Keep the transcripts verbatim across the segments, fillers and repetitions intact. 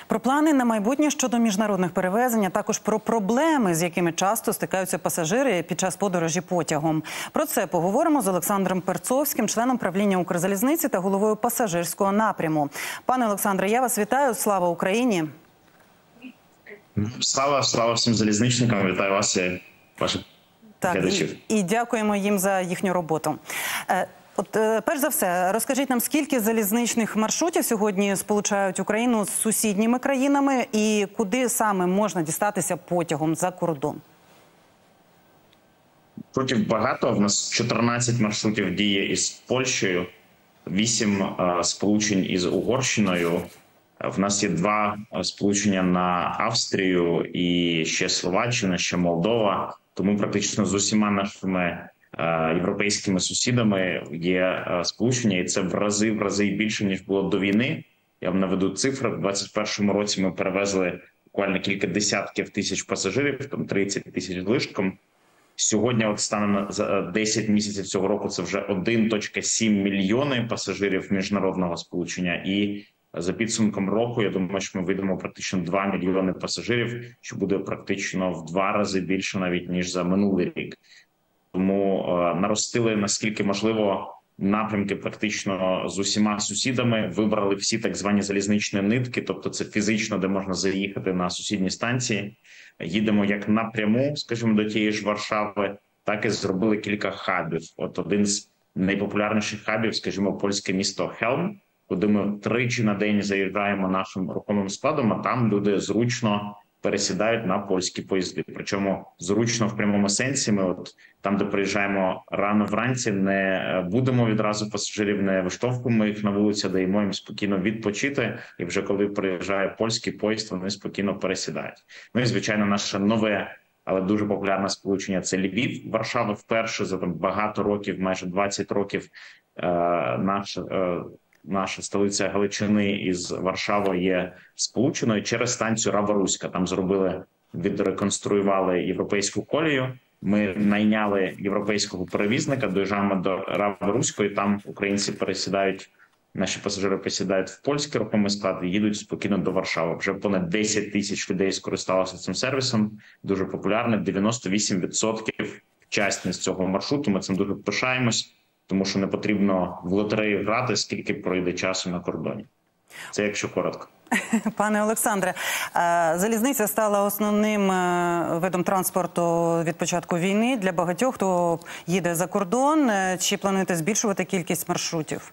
Про плани на майбутнє щодо міжнародних перевезень, а також про проблеми, з якими часто стикаються пасажири під час подорожі потягом. Про це поговоримо з Олександром Перцовським, членом правління Укрзалізниці та головою пасажирського напряму. Пане Олександре, я вас вітаю. Слава Україні! Слава, слава всім залізничникам. Вітаю вас і ваших глядачів. І, і дякуємо їм за їхню роботу. От, перш за все, розкажіть нам, скільки залізничних маршрутів сьогодні сполучають Україну з сусідніми країнами і куди саме можна дістатися потягом за кордон? Маршрутів багато. В нас чотирнадцять маршрутів діє із Польщею, вісім е, сполучень із Угорщиною. В нас є два сполучення на Австрію і ще Словаччина, ще Молдова. Тому практично з усіма нашими європейськими сусідами є сполучення, і це в рази, в рази більше, ніж було до війни. Я вам наведу цифри. В двадцять першому році ми перевезли буквально кілька десятків тисяч пасажирів, там тридцять тисяч з лишком. Сьогодні, от станом за десять місяців цього року, це вже один цілих сім мільйони пасажирів міжнародного сполучення. І за підсумком року, я думаю, що ми вийдемо практично два мільйони пасажирів, що буде практично в два рази більше навіть, ніж за минулий рік. Тому е, наростили, наскільки можливо, напрямки практично з усіма сусідами, вибрали всі так звані залізничні нитки, тобто це фізично, де можна заїхати на сусідні станції. Їдемо як напряму, скажімо, до тієї ж Варшави, так і зробили кілька хабів. От один з найпопулярніших хабів, скажімо, польське місто Хелм, куди ми тричі на день заїжджаємо нашим рухомим складом, а там люди зручно пересідають на польські поїзди. Причому зручно в прямому сенсі. Ми от там, де приїжджаємо рано вранці, не будемо відразу пасажирів, не виштовхуємо їх на вулицю, даємо їм спокійно відпочити. І вже коли приїжджає польський поїзд, вони спокійно пересідають. Ну і, звичайно, наше нове, але дуже популярне сполучення – це Львів. Варшава вперше за там багато років, майже двадцять років, е, наш е, наша столиця Галичини із Варшавою є сполученою через станцію Рава-Руська. Там зробили, відреконструювали європейську колію. Ми найняли європейського перевізника, доїжджаємо до Рава-Руської, там українці пересідають, наші пасажири пересідають в польський рухомий склад і їдуть спокійно до Варшави. Вже понад десять тисяч людей скористалося цим сервісом, дуже популярний, дев'яносто вісім відсотків вчасність цього маршруту, ми цим дуже пишаємось. Тому що не потрібно в лотерею грати, скільки пройде часу на кордоні. Це якщо коротко. Пане Олександре, залізниця стала основним видом транспорту від початку війни для багатьох, хто їде за кордон. Чи плануєте збільшувати кількість маршрутів?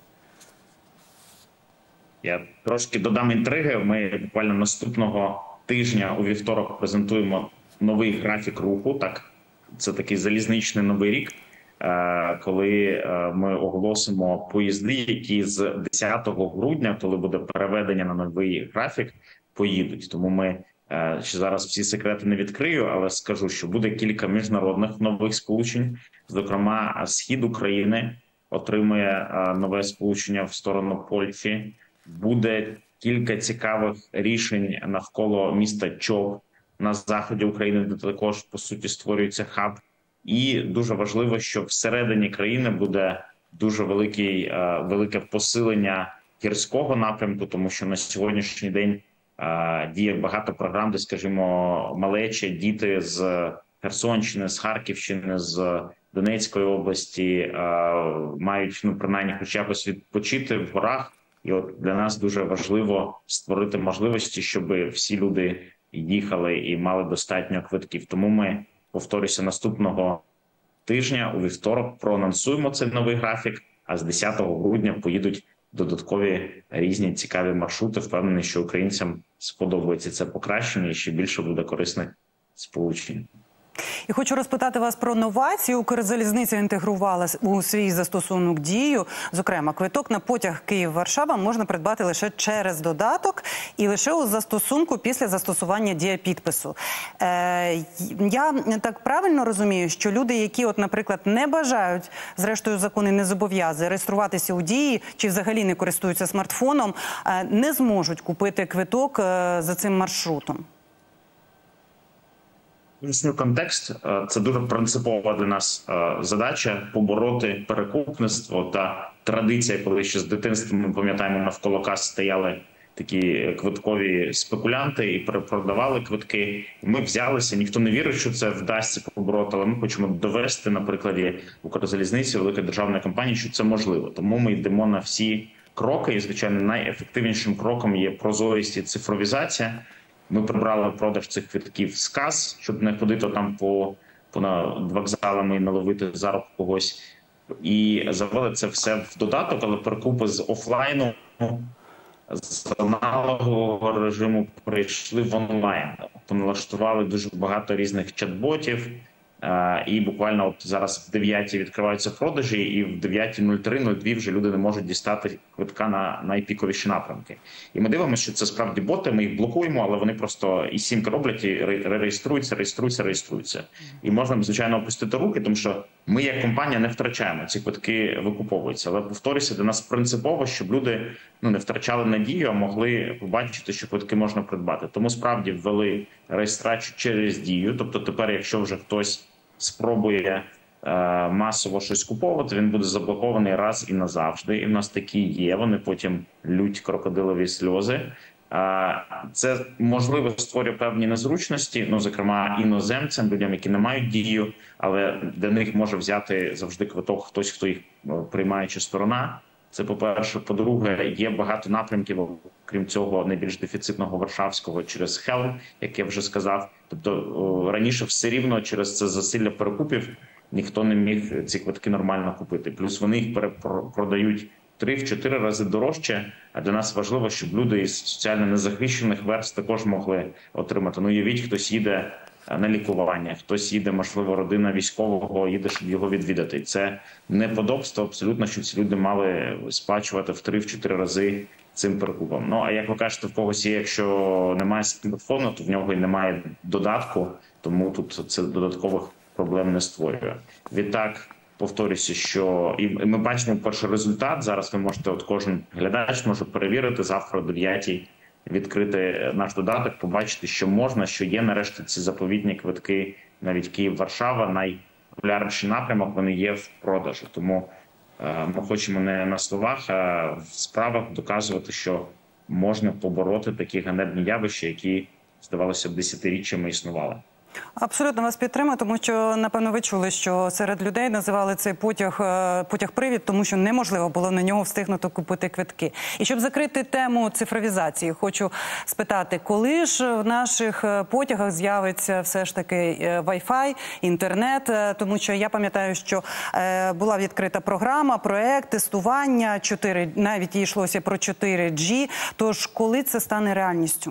Я трошки додам інтриги. Ми буквально наступного тижня у вівторок презентуємо новий графік руху. Так, це такий залізничний новий рік, коли ми оголосимо поїзди, які з десятого грудня, коли буде переведення на новий графік, поїдуть. Тому ми ще зараз всі секрети не відкрию, але скажу, що буде кілька міжнародних нових сполучень. Зокрема, схід України отримує нове сполучення в сторону Польщі. Буде кілька цікавих рішень навколо міста Чоп на заході України, де також, по суті, створюється хаб. І дуже важливо, що всередині країни буде дуже великий, велике посилення гірського напрямку, тому що на сьогоднішній день діє багато програм, де, скажімо, малечі, діти з Херсонщини, з Харківщини, з Донецької області мають, ну, принаймні, хоча б відпочити в горах. І от для нас дуже важливо створити можливості, щоб всі люди їхали і мали достатньо квитків. Тому ми, повторюся, наступного тижня у вівторок проанонсуємо цей новий графік, а з десятого грудня поїдуть додаткові різні цікаві маршрути. Впевнений, що українцям сподобається це покращення і ще більше буде корисних сполучень. І хочу розпитати вас про новації. Укрзалізниця інтегрувала у свій застосунок Дію. Зокрема, квиток на потяг Київ-Варшава можна придбати лише через додаток і лише у застосунку після застосування дієпідпису. Е, я так правильно розумію, що люди, які, от, наприклад, не бажають, зрештою закони не зобов'язують реєструватися у Дії, чи взагалі не користуються смартфоном, е, не зможуть купити квиток е, за цим маршрутом? Поясню контекст. Це дуже принципова для нас задача – побороти перекупництво та традиція, коли ще з дитинства, ми пам'ятаємо, навколо кас стояли такі квиткові спекулянти і перепродавали квитки. Ми взялися, ніхто не вірить, що це вдасться побороти, але ми хочемо довести на прикладі Укрзалізниці, великої державної компанії, що це можливо. Тому ми йдемо на всі кроки, і, звичайно, найефективнішим кроком є прозорість і цифровізація. Ми прибрали продаж цих квитків з кас, щоб не ходити там по, по вокзалами і наловити за руку когось. І завели це все в додаток, але перекупи з офлайну, з аналогового режиму перейшли в онлайн. Поналаштували дуже багато різних чат-ботів. І буквально от зараз в дев'ятій відкриваються продажі, і в дев'ятій нуль три нуль два вже люди не можуть дістати квитка на найпіковіші напрямки. І ми дивимося, що це справді боти, ми їх блокуємо, але вони просто і сімки роблять, і реєструються, реєструються, реєструються. І можна, звичайно, опустити руки, тому що ми як компанія не втрачаємо, ці квитки викуповуються. Але, повторюся, для нас принципово, щоб люди ну, не втрачали надію, а могли побачити, що квитки можна придбати. Тому справді ввели реєстрацію через Дію, тобто тепер, якщо вже хтось спробує е, масово щось куповувати, він буде заблокований раз і назавжди. І в нас такі є, вони потім лють крокодилові сльози. Е, це, можливо, створює певні незручності, ну, зокрема, іноземцям, людям, які не мають Дію, але для них може взяти завжди квиток хтось, хто їх приймаюча сторона. Це, по-перше. По-друге, є багато напрямків, крім цього, найбільш дефіцитного Варшавського через Хелм, як я вже сказав. Тобто раніше все рівно через це засилля перекупів ніхто не міг ці квитки нормально купити. Плюс вони їх перепродають три-чотири рази дорожче, а для нас важливо, щоб люди із соціально незахищених верств також могли отримати. Ну, уявіть, хтось їде на лікування, хтось їде, можливо, родина військового їде, щоб його відвідати. Це неподобство абсолютно, що ці люди мали сплачувати в три-чотири рази цим перекупом. Ну, а як ви кажете, в когось є, якщо немає смартфону, то в нього і немає додатку, тому тут це додаткових проблем не створює. Відтак, повторюся, що і ми бачимо перший результат. Зараз ви можете, от кожен глядач може перевірити завтра о дев'ятій, відкрити наш додаток, побачити, що можна, що є нарешті ці заповітні квитки, навіть Київ-Варшава, найпопулярніший напрямок, вони є в продажу. Тому е, ми хочемо не на словах, а в справах доказувати, що можна побороти такі ганебні явища, які, здавалося б, десятиріччями існували. Абсолютно вас підтримую, тому що, напевно, ви чули, що серед людей називали цей потяг потяг-привід, тому що неможливо було на нього встигнути купити квитки. І щоб закрити тему цифровізації, хочу спитати, коли ж в наших потягах з'явиться все ж таки Wi-Fi, інтернет, тому що я пам'ятаю, що була відкрита програма, проект, тестування, чотири, навіть йшлося про чотири джі, тож коли це стане реальністю?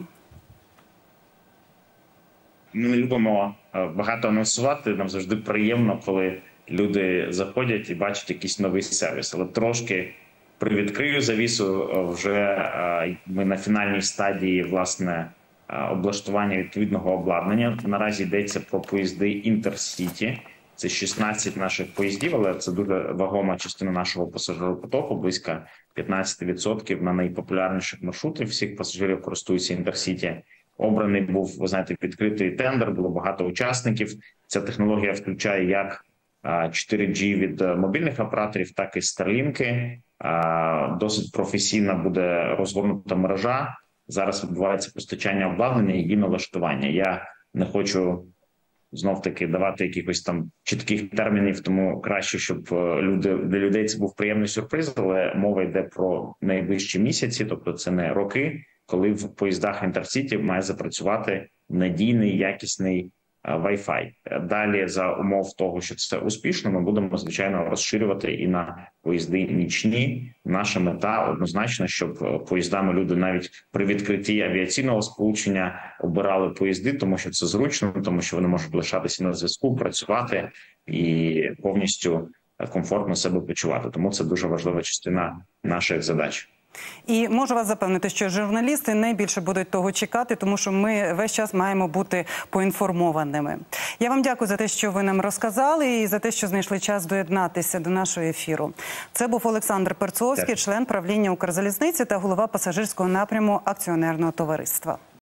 Ми не любимо багато анонсувати, нам завжди приємно, коли люди заходять і бачать якийсь новий сервіс. Але трошки привідкрию завісу, вже ми на фінальній стадії, власне, облаштування відповідного обладнання. Наразі йдеться про поїзди Інтерсіті. Це шістнадцять наших поїздів, але це дуже вагома частина нашого пасажиропотоку, близько п'ятнадцять відсотків на найпопулярніших маршрутах. Всіх пасажирів користуються Інтерсіті. Обраний був, ви знаєте, відкритий тендер, було багато учасників. Ця технологія включає як чотири джі від мобільних операторів, так і Starlink. Досить професійна буде розгорнута мережа. Зараз відбувається постачання обладнання і її налаштування. Я не хочу знов-таки давати якихось там чітких термінів, тому краще, щоб люди, для людей це був приємний сюрприз, але мова йде про найближчі місяці, тобто це не роки, коли в поїздах Інтерсіті має запрацювати надійний, якісний Wi-Fi. Далі, за умов того, що це успішно, ми будемо, звичайно, розширювати і на поїзди нічні. Наша мета однозначно, щоб поїздами люди навіть при відкритті авіаційного сполучення обирали поїзди, тому що це зручно, тому що вони можуть лишатися на зв'язку, працювати і повністю комфортно себе почувати. Тому це дуже важлива частина наших задач. І можу вас запевнити, що журналісти найбільше будуть того чекати, тому що ми весь час маємо бути поінформованими. Я вам дякую за те, що ви нам розказали, і за те, що знайшли час доєднатися до нашого ефіру. Це був Олександр Перцовський, член правління Укрзалізниці та голова пасажирського напряму акціонерного товариства.